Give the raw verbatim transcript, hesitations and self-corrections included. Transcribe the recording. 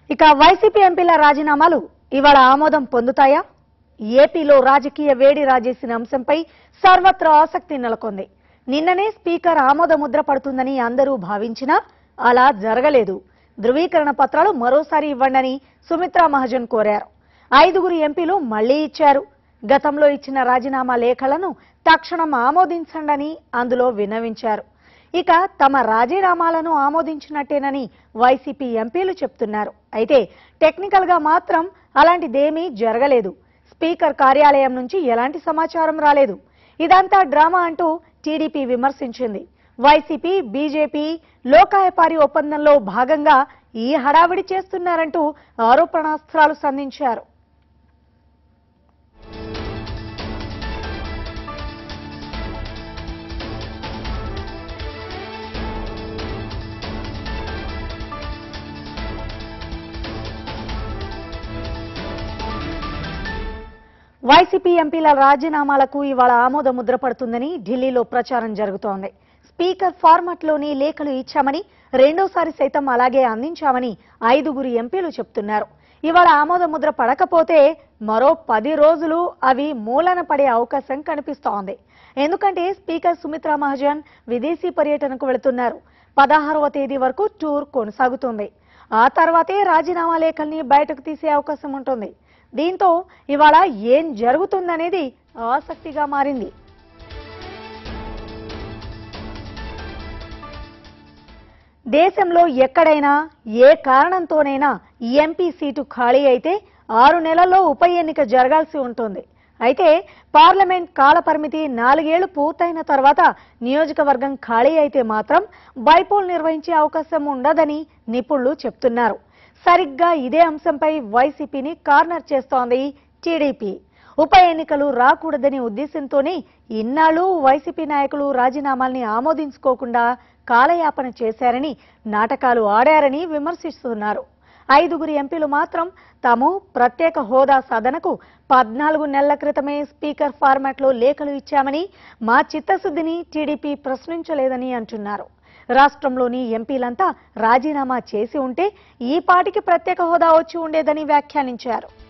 ఇక వైసీపీ ఎంపీల రాజీనామాలు ఇవాళ ఆమోదం పొందుతాయా? ఏపీలో రాజకీయ వేడి రాజేసిన అంశంపై సర్వత్రా ఆసక్తి నెలకొంది. నిన్ననే స్పీకర్ ఆమోద ముద్ర పడుతుందని అందరూ భావించినా అలా జరగలేదు. ధృవీకరణ పత్రాలు మరోసారి ఇవ్వండని సుమిత్రా మహాజన్ కోరారు. ఐదుగురు ఎంపీలు మళ్లీ ఇచ్చారు. గతంలో ఇచ్చిన రాజీనామా లేఖలను తక్షణం ఆమోదించండని అందులో విన్నవించారు. ఇక తమ రాజీనామాలను ఆమోదించినట్టేనని వైసీపీ ఎంపీలు చెప్తున్నారు. అయితే టెక్నికల్ గా మాత్రం అలాంటిదేమీ జరగలేదు. స్పీకర్ కార్యాలయం నుంచి ఎలాంటి సమాచారం రాలేదు. ఇదంతా డ్రామా అంటూ టీడీపీ విమర్శించింది. వైసీపీ, బీజేపీ లోకాయపారి ఒప్పందంలో భాగంగా ఈ హడావిడి చేస్తున్నారంటూ ఆరోపణాస్త్రాలు సంధించారు. వైసీపీ ఎంపీల రాజీనామాలకు ఇవాళ ఆమోద ముద్ర పడుతుందని ఢిల్లీలో ప్రచారం జరుగుతోంది. స్పీకర్ ఫార్మాట్ లోని లేఖలు ఇచ్చామని, రెండోసారి సైతం అలాగే అందించామని ఐదుగురు ఎంపీలు చెప్తున్నారు. ఇవాళ ఆమోద ముద్ర పడకపోతే మరో పది రోజులు అవి మూలన పడే అవకాశం కనిపిస్తోంది. ఎందుకంటే స్పీకర్ సుమిత్రా మహాజన్ విదేశీ పర్యటనకు వెళుతున్నారు. పదహారవ తేదీ వరకు టూర్ కొనసాగుతుంది. ఆ తర్వాతే రాజీనామా లేఖల్ని బయటకు తీసే అవకాశం ఉంటుంది. దీంతో ఇవాళ ఏం జరుగుతుందనేది ఆసక్తిగా మారింది. దేశంలో ఎక్కడైనా ఏ కారణంతోనైనా ఎంపీ సీటు ఖాళీ అయితే ఆరు నెలల్లో ఉప ఎన్నిక జరగాల్సి ఉంటుంది. అయితే పార్లమెంట్ కాల పరిమితి నాలుగేళ్లు పూర్తయిన తర్వాత నియోజకవర్గం ఖాళీ అయితే మాత్రం బైపోల్ నిర్వహించే అవకాశం ఉండదని నిపుణులు చెప్తున్నారు. సరిగ్గా ఇదే అంశంపై వైసీపీని కార్నర్ చేస్తోంది టీడీపీ. ఉప ఎన్నికలు రాకూడదని ఉద్దేశంతోనే ఇన్నాళ్లు వైసీపీ నాయకులు రాజీనామాల్ని ఆమోదించుకోకుండా కాలయాపన చేశారని, నాటకాలు ఆడారని విమర్శిస్తున్నారు. ఐదుగురు ఎంపీలు మాత్రం తాము ప్రత్యేక హోదా సాధనకు పద్నాలుగు నెలల క్రితమే స్పీకర్ ఫార్మాట్ లో లేఖలు ఇచ్చామని, మా చిత్తశుద్ధిని టీడీపీ ప్రశ్నించలేదని అంటున్నారు. రాష్ట్రంలోని ఎంపీలంతా రాజీనామా చేసి ఉంటే ఈ పాటికి ప్రత్యేక హోదా వచ్చి ఉండేదని వ్యాఖ్యానించారు.